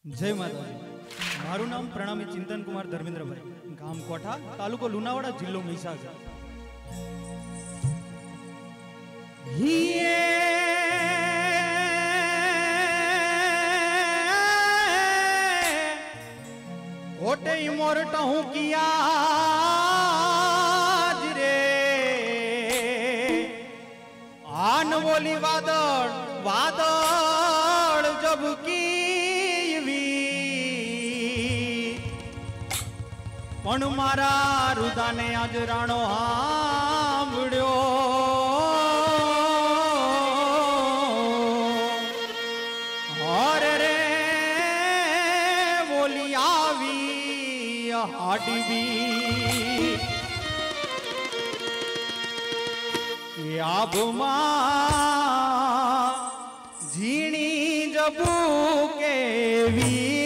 जय माताजी। मारू नाम प्रणामी चिंतन कुमार धर्मेंद्र भाई, गाम कोठा, तालुको लुनावाड़ा, जिल्लो महीसागर। कोटे मोरटा हूँ किया रे आन बोली वादड़ वादड़ जब की पण मारा रुदाने आज राणो सांभळ्यो और रे बोली आवी हाडवी आबमा झीणी जबू केवी